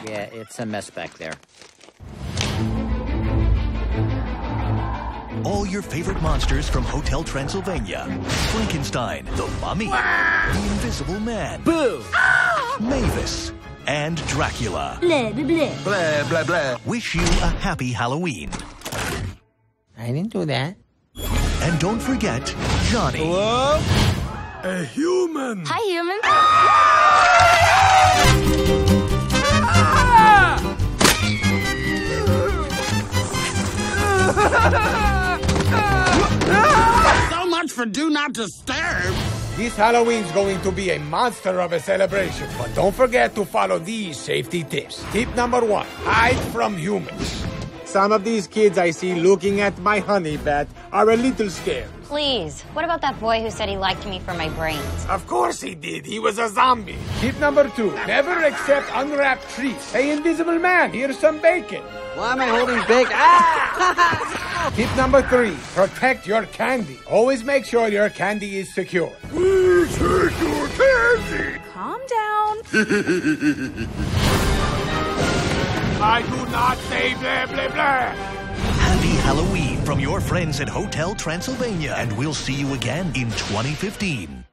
Yeah, it's a mess back there. All your favorite monsters from Hotel Transylvania. Frankenstein, the Mummy, the Invisible Man, Boo! Mavis, and Dracula. Blah, blah, blah. Blah, blah, blah. Wish you a happy Halloween. I didn't do that. And don't forget Johnny. Hello? A human. Hi, human. So much for Do Not Disturb. This Halloween's going to be a monster of a celebration, but don't forget to follow these safety tips. Tip number 1, hide from humans. Some of these kids I see looking at my honey bat are a little scared. Please, what about that boy who said he liked me for my brains? Of course he did. He was a zombie. Tip number 2, never accept unwrapped treats. Hey, Invisible Man, here's some bacon. Why am I holding bacon? Ah! Tip number 3, protect your candy. Always make sure your candy is secure. We take your candy. Calm down. I do not say blah, blah, blah. Happy Halloween from your friends at Hotel Transylvania. And we'll see you again in 2015.